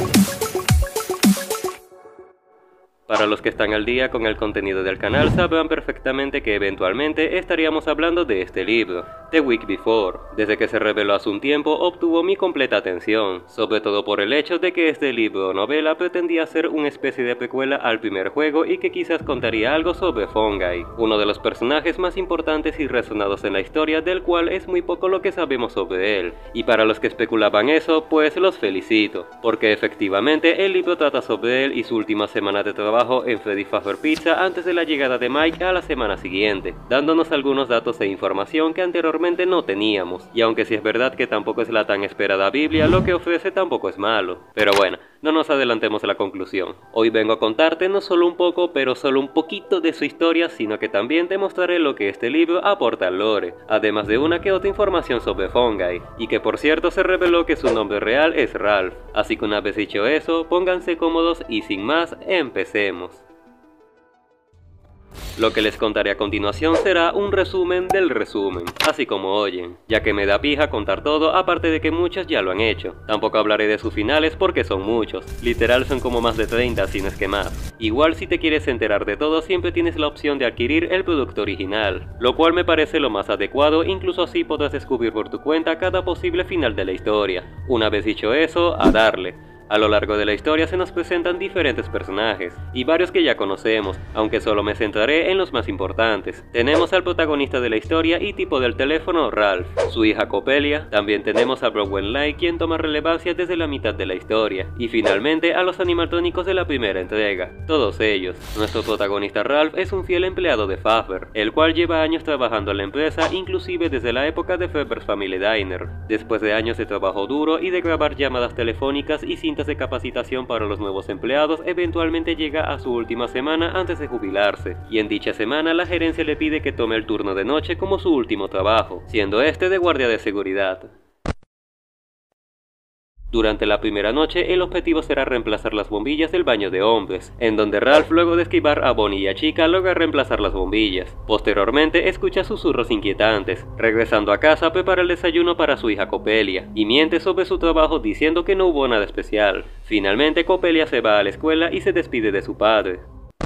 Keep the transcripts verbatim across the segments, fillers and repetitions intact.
Para los que están al día con el contenido del canal sabrán perfectamente que eventualmente estaríamos hablando de este libro, The Week Before. Desde que se reveló hace un tiempo obtuvo mi completa atención, sobre todo por el hecho de que este libro o novela pretendía ser una especie de precuela al primer juego y que quizás contaría algo sobre Fungi, uno de los personajes más importantes y resonados en la historia, del cual es muy poco lo que sabemos sobre él. Y para los que especulaban eso, pues los felicito, porque efectivamente el libro trata sobre él y su última semana de trabajo en Freddy Fazbear Pizza antes de la llegada de Mike a la semana siguiente, dándonos algunos datos e información que anteriormente no teníamos, y aunque sí es verdad que tampoco es la tan esperada Biblia, lo que ofrece tampoco es malo. Pero bueno, no nos adelantemos a la conclusión. Hoy vengo a contarte no solo un poco, pero solo un poquito de su historia, sino que también te mostraré lo que este libro aporta al lore, además de una que otra información sobre Fungi, y que por cierto se reveló que su nombre real es Ralph. Así que una vez dicho eso, pónganse cómodos y sin más, empecemos. Lo que les contaré a continuación será un resumen del resumen, así como oyen, ya que me da pija contar todo, aparte de que muchos ya lo han hecho. Tampoco hablaré de sus finales porque son muchos, literal son como más de treinta si no es que más. Igual si te quieres enterar de todo siempre tienes la opción de adquirir el producto original, lo cual me parece lo más adecuado, incluso así podrás descubrir por tu cuenta cada posible final de la historia. Una vez dicho eso, a darle. A lo largo de la historia se nos presentan diferentes personajes, y varios que ya conocemos, aunque solo me centraré en los más importantes. Tenemos al protagonista de la historia y tipo del teléfono, Ralph, su hija Coppelia, también tenemos a Brockwen Light, quien toma relevancia desde la mitad de la historia, y finalmente a los animatrónicos de la primera entrega, todos ellos. Nuestro protagonista Ralph es un fiel empleado de Fazbear, el cual lleva años trabajando en la empresa, inclusive desde la época de Fazbear's Family Diner. Después de años de trabajo duro y de grabar llamadas telefónicas y sin de capacitación para los nuevos empleados, eventualmente llega a su última semana antes de jubilarse, y en dicha semana la gerencia le pide que tome el turno de noche como su último trabajo, siendo este de guardia de seguridad. Durante la primera noche, el objetivo será reemplazar las bombillas del baño de hombres, en donde Ralph, luego de esquivar a Bonnie y a Chica, logra reemplazar las bombillas. Posteriormente, escucha susurros inquietantes. Regresando a casa, prepara el desayuno para su hija Coppelia, y miente sobre su trabajo diciendo que no hubo nada especial. Finalmente, Coppelia se va a la escuela y se despide de su padre.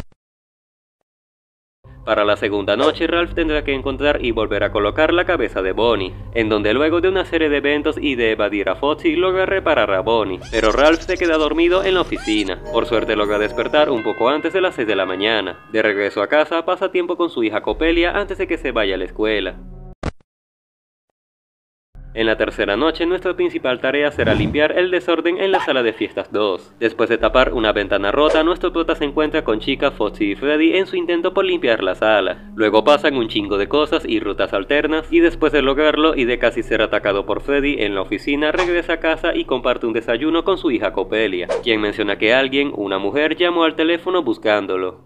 Para la segunda noche, Ralph tendrá que encontrar y volver a colocar la cabeza de Bonnie, en donde luego de una serie de eventos y de evadir a Foxy, logra reparar a Bonnie, pero Ralph se queda dormido en la oficina. Por suerte logra despertar un poco antes de las seis de la mañana. De regreso a casa, pasa tiempo con su hija Coppelia antes de que se vaya a la escuela. En la tercera noche, nuestra principal tarea será limpiar el desorden en la sala de fiestas dos. Después de tapar una ventana rota, nuestro prota se encuentra con Chica, Foxy y Freddy en su intento por limpiar la sala. Luego pasan un chingo de cosas y rutas alternas, y después de lograrlo y de casi ser atacado por Freddy en la oficina, regresa a casa y comparte un desayuno con su hija Coppelia, quien menciona que alguien, una mujer, llamó al teléfono buscándolo.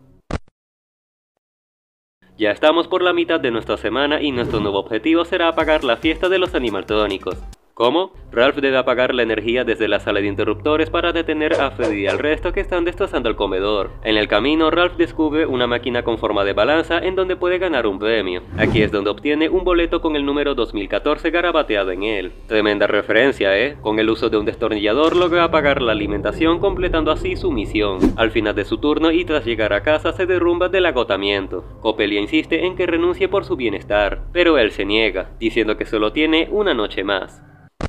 Ya estamos por la mitad de nuestra semana y nuestro nuevo objetivo será apagar la fiesta de los animatrónicos. ¿Cómo? Ralph debe apagar la energía desde la sala de interruptores para detener a Freddy y al resto que están destrozando el comedor. En el camino, Ralph descubre una máquina con forma de balanza en donde puede ganar un premio. Aquí es donde obtiene un boleto con el número dos mil catorce garabateado en él. Tremenda referencia, ¿eh? Con el uso de un destornillador logra apagar la alimentación, completando así su misión. Al final de su turno y tras llegar a casa se derrumba del agotamiento. Coppelia insiste en que renuncie por su bienestar, pero él se niega, diciendo que solo tiene una noche más.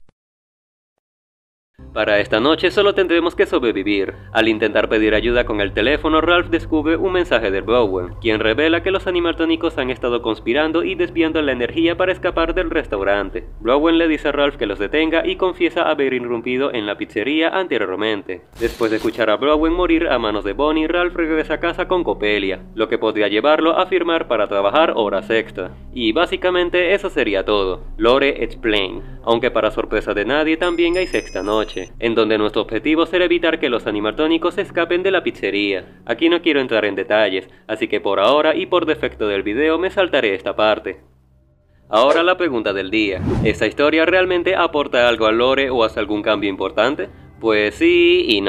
Para esta noche solo tendremos que sobrevivir. Al intentar pedir ayuda con el teléfono, Ralph descubre un mensaje de Brockwen, quien revela que los animatrónicos han estado conspirando y desviando la energía para escapar del restaurante. Brockwen le dice a Ralph que los detenga y confiesa haber irrumpido en la pizzería anteriormente. Después de escuchar a Brockwen morir a manos de Bonnie, Ralph regresa a casa con Coppelia, lo que podría llevarlo a firmar para trabajar horas extra. Y básicamente eso sería todo. Lore Explain. Aunque para sorpresa de nadie también hay sexta noche, en donde nuestro objetivo será evitar que los animatrónicos escapen de la pizzería. Aquí no quiero entrar en detalles, así que por ahora y por defecto del video me saltaré esta parte. Ahora la pregunta del día: ¿esta historia realmente aporta algo al lore o hace algún cambio importante? Pues sí y no.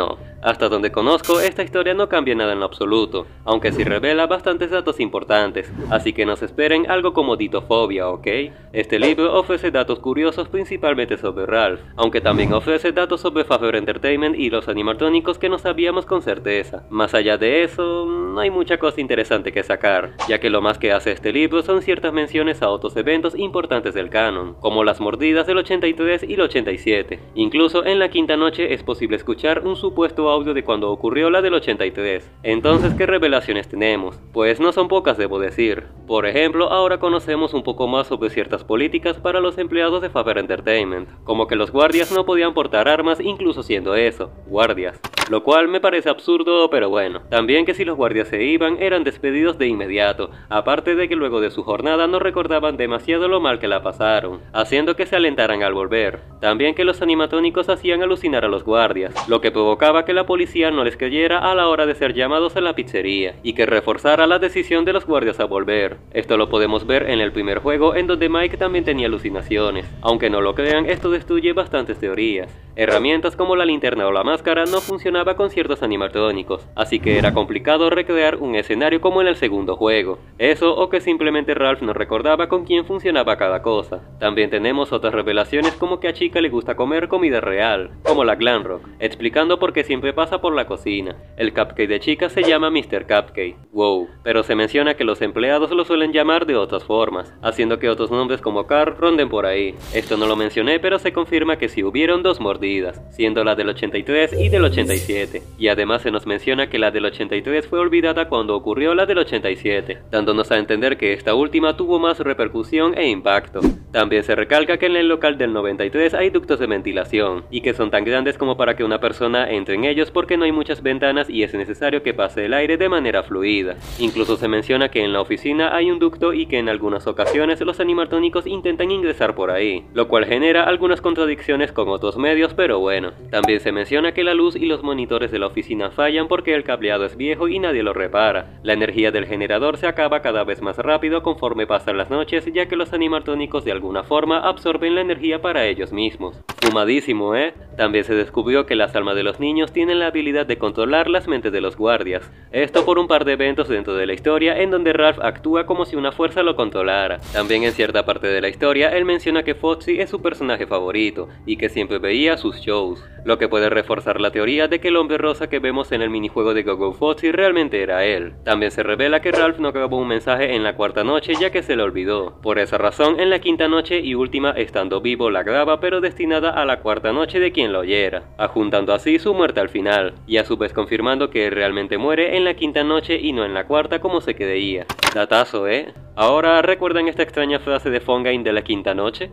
Hasta donde conozco, esta historia no cambia nada en lo absoluto, aunque sí revela bastantes datos importantes, así que nos esperen algo como ditofobia, ¿ok? Este libro ofrece datos curiosos principalmente sobre Ralph, aunque también ofrece datos sobre Faber Entertainment y los animatrónicos que no sabíamos con certeza. Más allá de eso, no hay mucha cosa interesante que sacar, ya que lo más que hace este libro son ciertas menciones a otros eventos importantes del canon, como las mordidas del ochenta y tres y el ochenta y siete. Incluso en la quinta noche es posible escuchar un supuesto audio de cuando ocurrió la del ochenta y tres. Entonces, ¿qué revelaciones tenemos? Pues no son pocas, debo decir. Por ejemplo, ahora conocemos un poco más sobre ciertas políticas para los empleados de Faber Entertainment, como que los guardias no podían portar armas incluso siendo eso, guardias. Lo cual me parece absurdo, pero bueno. También que si los guardias se iban, eran despedidos de inmediato, aparte de que luego de su jornada no recordaban demasiado lo mal que la pasaron, haciendo que se alentaran al volver. También que los animatrónicos hacían alucinar a los guardias, lo que provocaba que la policía no les creyera a la hora de ser llamados a la pizzería, y que reforzara la decisión de los guardias a volver. Esto lo podemos ver en el primer juego, en donde Mike también tenía alucinaciones. Aunque no lo crean, esto destruye bastantes teorías. Herramientas como la linterna o la máscara no funcionaba con ciertos animatrónicos, así que era complicado recrear un escenario como en el segundo juego. Eso o que simplemente Ralph no recordaba con quién funcionaba cada cosa. También tenemos otras revelaciones como que a Chica le gusta comer comida real, como la Glam Rock, explicando por qué siempre pasa por la cocina. El cupcake de Chica se llama mister Cupcake, wow, pero se menciona que los empleados lo suelen llamar de otras formas, haciendo que otros nombres como Carl ronden por ahí. Esto no lo mencioné, pero se confirma que sí hubieron dos mordidas, siendo la del ochenta y tres y del ochenta y siete, y además se nos menciona que la del ochenta y tres fue olvidada cuando ocurrió la del ochenta y siete, dándonos a entender que esta última tuvo más repercusión e impacto. También se recalca que en el local del noventa y tres hay ductos de ventilación, y que son tan grandes como para que una persona entre en ellos porque no hay muchas ventanas y es necesario que pase el aire de manera fluida. Incluso se menciona que en la oficina hay un ducto y que en algunas ocasiones los animatrónicos intentan ingresar por ahí, lo cual genera algunas contradicciones con otros medios, pero bueno. También se menciona que la luz y los monitores de la oficina fallan porque el cableado es viejo y nadie lo repara. La energía del generador se acaba cada vez más rápido conforme pasan las noches, ya que los animatrónicos de alguna forma absorben la energía para ellos mismos. Fumadísimo, ¿eh? También se descubrió que las almas de los niños tienen la habilidad de controlar las mentes de los guardias. Esto por un par de eventos dentro de la historia en donde Ralph actúa como si una fuerza lo controlara. También en cierta parte de la historia él menciona que Foxy es su personaje favorito y que siempre veía sus shows, lo que puede reforzar la teoría de que el hombre rosa que vemos en el minijuego de Go Go Foxy realmente era él. También se revela que Ralph no grabó un mensaje en la cuarta noche ya que se le olvidó. Por esa razón, en la quinta noche y última estando vivo la graba, pero destinada a la cuarta noche de quien lo oyera, adjuntando así su muerte al final, y a su vez confirmando que él realmente muere en la quinta noche y no en la cuarta como se creía. Datazo, ¿eh? Ahora, ¿recuerdan esta extraña frase de Fongain de la quinta noche?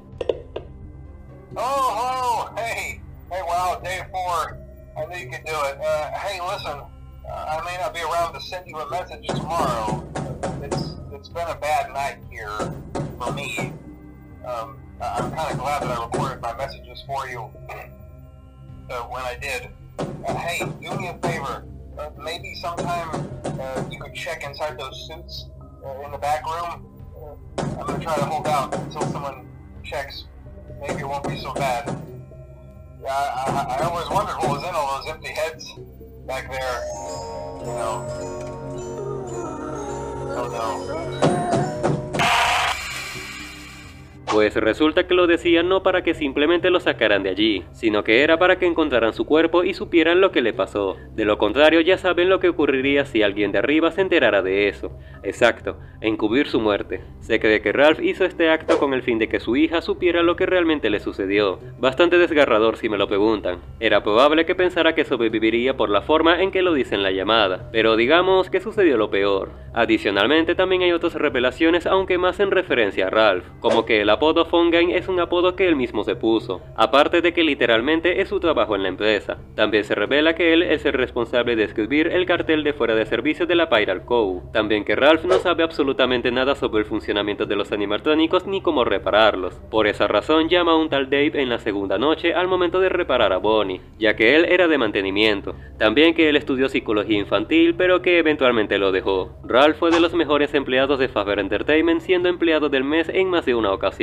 Oh, oh, hey, hey, wow, day four, I knew you could do it. Uh, hey, listen, uh, I may not be around to send you a message tomorrow. It's, it's been a bad night here for me. Um, I'm kind of glad that I recorded my messages for you uh, when I did. Uh, hey, do me a favor, uh, maybe sometime uh, you could check inside those suits uh, in the back room. Uh, I'm going to try to hold out until someone checks. Maybe it won't be so bad. Yeah, I, I, I always wondered what was in all those empty heads back there. You know. Oh no. Pues resulta que lo decían no para que simplemente lo sacaran de allí, sino que era para que encontraran su cuerpo y supieran lo que le pasó. De lo contrario, ya saben lo que ocurriría si alguien de arriba se enterara de eso. Exacto, encubrir su muerte. Se cree que Ralph hizo este acto con el fin de que su hija supiera lo que realmente le sucedió. Bastante desgarrador si me lo preguntan. Era probable que pensara que sobreviviría por la forma en que lo dice en la llamada, pero digamos que sucedió lo peor. Adicionalmente también hay otras revelaciones, aunque más en referencia a Ralph, como que el apodo Fongain es un apodo que él mismo se puso, aparte de que literalmente es su trabajo en la empresa. También se revela que él es el responsable de escribir el cartel de fuera de servicio de la Pirate Cove. También que Ralph no sabe absolutamente nada sobre el funcionamiento de los animatrónicos ni cómo repararlos. Por esa razón llama a un tal Dave en la segunda noche al momento de reparar a Bonnie, ya que él era de mantenimiento. También que él estudió psicología infantil, pero que eventualmente lo dejó. Ralph fue de los mejores empleados de Faber Entertainment, siendo empleado del mes en más de una ocasión.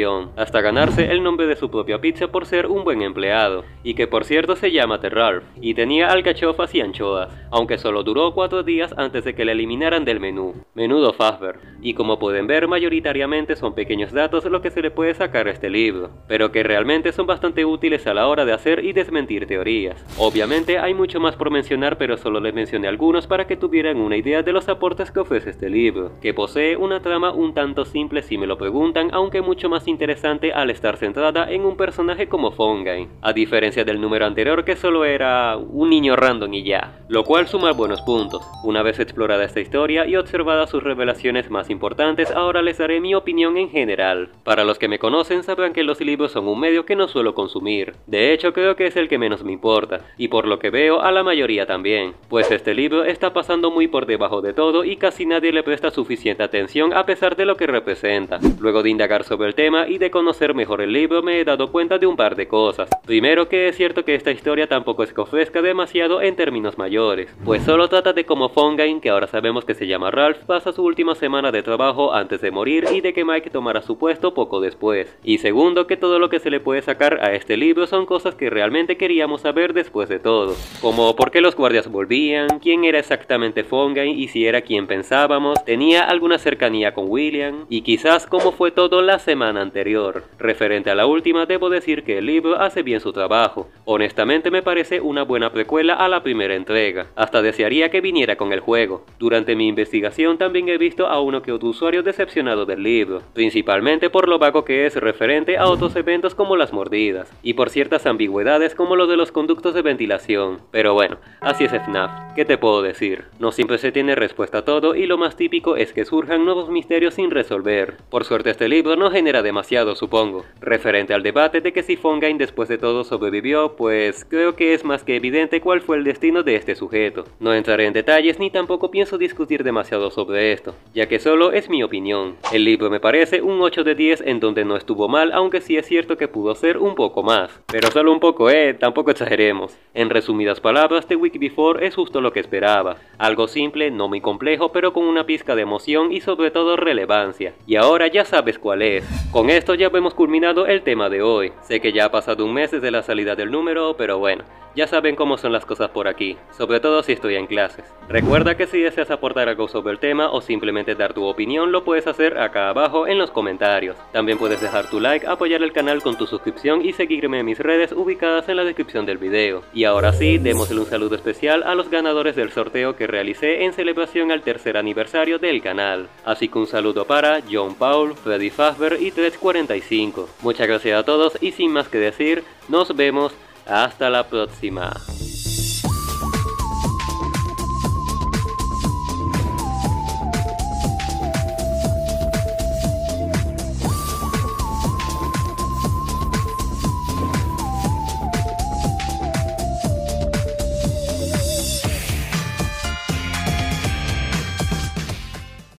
profesión, hasta ganarse el nombre de su propia pizza por ser un buen empleado, y que por cierto se llama The Ralph, y tenía alcachofas y anchoas, aunque solo duró cuatro días antes de que la eliminaran del menú. Menudo Fazbear. Y como pueden ver, mayoritariamente son pequeños datos lo que se le puede sacar a este libro, pero que realmente son bastante útiles a la hora de hacer y desmentir teorías. Obviamente hay mucho más por mencionar, pero solo les mencioné algunos para que tuvieran una idea de los aportes que ofrece este libro, que posee una trama un tanto simple si me lo preguntan, aunque mucho más interesante al estar centrada en un personaje como Fongain, a diferencia del número anterior que solo era un niño random y ya, lo cual suma buenos puntos. Una vez explorada esta historia y observadas sus revelaciones más importantes, ahora les daré mi opinión en general. Para los que me conocen sabrán que los libros son un medio que no suelo consumir, de hecho creo que es el que menos me importa, y por lo que veo a la mayoría también, pues este libro está pasando muy por debajo de todo y casi nadie le presta suficiente atención a pesar de lo que representa. Luego de indagar sobre el tema y de conocer mejor el libro me he dado cuenta de un par de cosas. Primero, que es cierto que esta historia tampoco es que ofrezca demasiado en términos mayores, pues solo trata de cómo Fongain, que ahora sabemos que se llama Ralph, pasa su última semana de trabajo antes de morir y de que Mike tomará su puesto poco después. Y segundo, que todo lo que se le puede sacar a este libro son cosas que realmente queríamos saber después de todo, como por qué los guardias volvían, quién era exactamente Fongain y si era quien pensábamos, tenía alguna cercanía con William, y quizás cómo fue todo la semana anterior. Referente a la última, debo decir que el libro hace bien su trabajo. Honestamente me parece una buena precuela a la primera entrega, hasta desearía que viniera con el juego. Durante mi investigación también he visto a uno que otro usuario decepcionado del libro, principalmente por lo vago que es referente a otros eventos como las mordidas, y por ciertas ambigüedades como lo de los conductos de ventilación. Pero bueno, así es F NAF, ¿qué te puedo decir? No siempre se tiene respuesta a todo y lo más típico es que surjan nuevos misterios sin resolver. Por suerte este libro no genera demasiado, supongo. Referente al debate de que si Fongain después de todo sobrevivió, pues creo que es más que evidente cuál fue el destino de este sujeto. No entraré en detalles ni tampoco pienso discutir demasiado sobre esto, ya que solo es mi opinión. El libro me parece un ocho de diez en donde no estuvo mal, aunque sí es cierto que pudo ser un poco más. Pero solo un poco, eh, tampoco exageremos. En resumidas palabras, The Week Before es justo lo que esperaba. Algo simple, no muy complejo, pero con una pizca de emoción y sobre todo relevancia. Y ahora ya sabes cuál es. Con esto ya hemos culminado el tema de hoy. Sé que ya ha pasado un mes desde la salida del número, pero bueno, ya saben cómo son las cosas por aquí, sobre todo si estoy en clases. Recuerda que si deseas aportar algo sobre el tema o simplemente dar tu opinión, lo puedes hacer acá abajo en los comentarios. También puedes dejar tu like, apoyar el canal con tu suscripción y seguirme en mis redes ubicadas en la descripción del video. Y ahora sí, démosle un saludo especial a los ganadores del sorteo que realicé en celebración al tercer aniversario del canal. Así que un saludo para John Paul, Freddy Fazbear y Tretch cuarenta y cinco. Muchas gracias a todos y sin más que decir, nos vemos hasta la próxima.